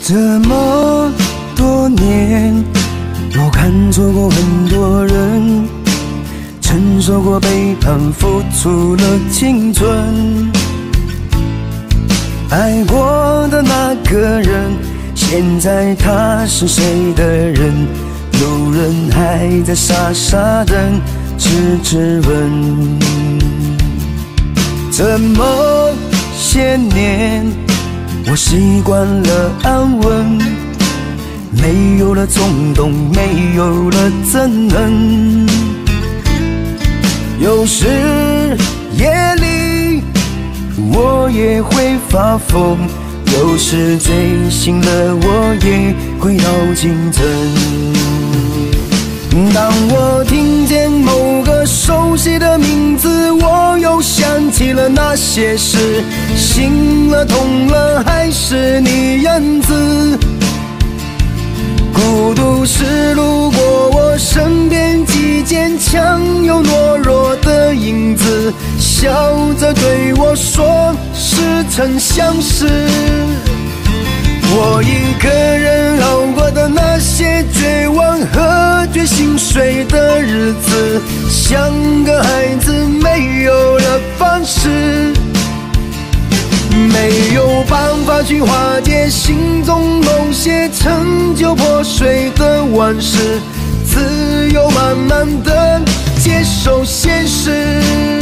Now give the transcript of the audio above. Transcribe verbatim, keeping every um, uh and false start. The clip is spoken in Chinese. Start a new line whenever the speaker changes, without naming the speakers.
这么多年，我看错过很多人，承受过背叛，付出了青春。爱过的那个人，现在他是谁的人？路人还在傻傻等，痴痴问。这么些年，我习惯了安稳，没有了冲动，没有了憎恨。有时夜里我也会发疯，有时醉醒了我也会到清晨。当我听见某个熟悉的名字，我又想起了那些事，醒了痛了还是你样子。孤独是路过我身边既坚强又懦弱的影子，笑着对我说似曾相识。我一个人熬过的那些绝望和决心碎的日子，像个孩子没有了方式，没有办法去化解心中某些陈旧破碎的往事，只有慢慢的接受现实。